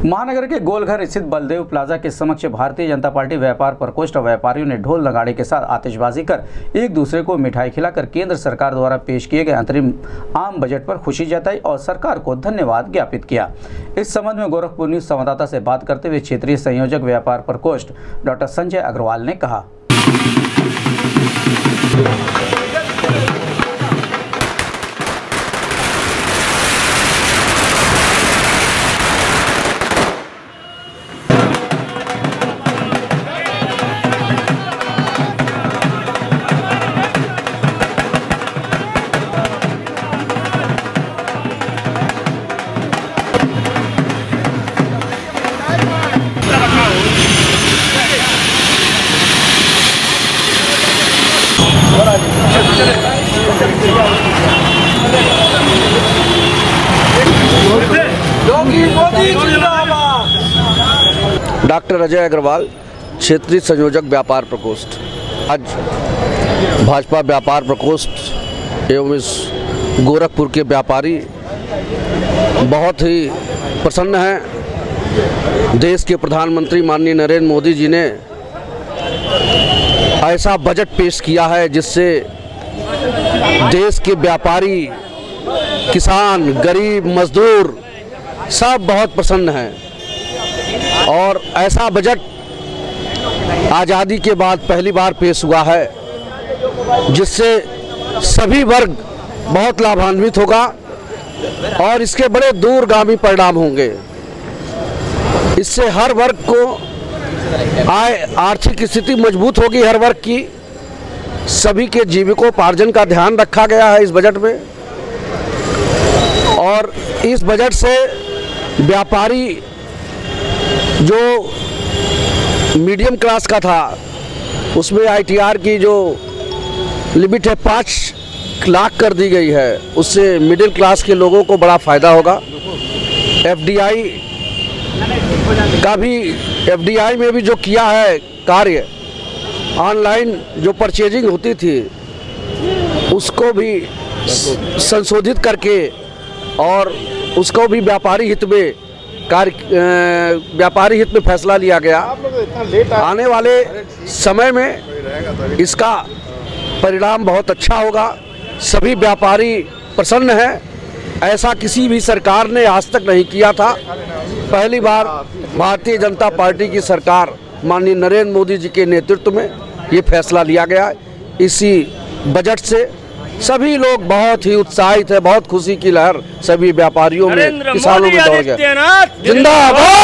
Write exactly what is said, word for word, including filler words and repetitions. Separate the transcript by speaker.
Speaker 1: महानगर के गोलघर स्थित बलदेव प्लाजा के समक्ष भारतीय जनता पार्टी व्यापार प्रकोष्ठ व्यापारियों ने ढोल नगाड़े के साथ आतिशबाजी कर एक दूसरे को मिठाई खिलाकर केंद्र सरकार द्वारा पेश किए गए अंतरिम आम बजट पर खुशी जताई और सरकार को धन्यवाद ज्ञापित किया। इस संबंध में गोरखपुर न्यूज संवाददाता से बात करते हुए क्षेत्रीय संयोजक व्यापार प्रकोष्ठ डॉक्टर संजय अग्रवाल ने कहा।
Speaker 2: डॉक्टर अजय अग्रवाल, क्षेत्रीय संयोजक व्यापार प्रकोष्ठ। आज भाजपा व्यापार प्रकोष्ठ एवं इस गोरखपुर के व्यापारी बहुत ही प्रसन्न हैं। देश के प्रधानमंत्री माननीय नरेंद्र मोदी जी ने ऐसा बजट पेश किया है जिससे देश के व्यापारी, किसान, गरीब, मजदूर सब बहुत प्रसन्न हैं। और ऐसा बजट आज़ादी के बाद पहली बार पेश हुआ है जिससे सभी वर्ग बहुत लाभान्वित होगा और इसके बड़े दूरगामी परिणाम होंगे। इससे हर वर्ग को आय, आर्थिक स्थिति मजबूत होगी। हर वर्ग की, सभी के जीविकोपार्जन का ध्यान रखा गया है इस बजट में। और इस बजट से व्यापारी जो मीडियम क्लास का था उसमें आईटीआर की जो लिमिट है पाँच लाख कर दी गई है, उससे मिडिल क्लास के लोगों को बड़ा फ़ायदा होगा। एफडीआई का भी एफडीआई में भी जो किया है कार्य, ऑनलाइन जो परचेजिंग होती थी उसको भी संशोधित करके और उसको भी व्यापारी हित में कार्य व्यापारी हित में फैसला लिया गया। आने वाले समय में इसका परिणाम बहुत अच्छा होगा। सभी व्यापारी प्रसन्न हैं। ऐसा किसी भी सरकार ने आज तक नहीं किया था। पहली बार भारतीय जनता पार्टी की सरकार माननीय नरेंद्र मोदी जी के नेतृत्व में ये फैसला लिया गया। इसी बजट से सभी लोग बहुत ही उत्साहित है। बहुत खुशी की लहर सभी व्यापारियों में, किसानों में दौड़ गया। जिंदाबाद।